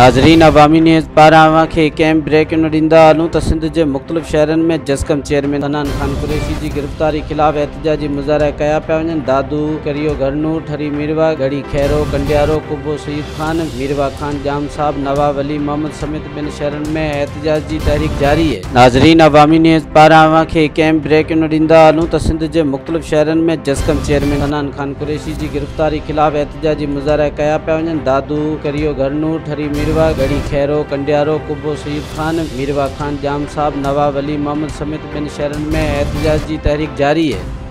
नाज़रीन, अवामी न्यूज़ पारां खे कैंप ब्रेक ॾींदा हलूं त सिंध जे मुख़्तलिफ़ शहरनि में जस्कम चेयरमैन हनान खान कुरैशी जी गिरफ़्तारी ख़िलाफ़ एहतजाजी मुज़ाहिरा कया पिया वञनि। दादू, करियो घरनूर, ठरी मीरवा, गढ़ी खैरो, कंडियारो, कुबो सईद खान, मीरवा खान जाम साहब, नवाब अली मोहम्मद समेत ॿिनि शहरनि में एहतजाज जी तहरीक जारी है। नाज़रीन, अवामी न्यूज़ पारां खे कैंप ब्रेक ॾींदा हलूं त सिंध जे मुख़्तलिफ़ शहरनि में जस्कम चेयरमैन हनान खान कुरैशी जी गिरफ़्तारी ख़िलाफ़ एहतजाजी मुज़ाहिरा कया पिया वञनि। दादू, करियो घरनूर, ठरी मीरवा, गढ़ी खैरो, कंडियारो, कुबो सईद खान, मीरवा खान जाम साहब, नवाब अली मोहम्मद समेत ॿिनि शहरनि में एहतजाज जी तहरीक जारी है।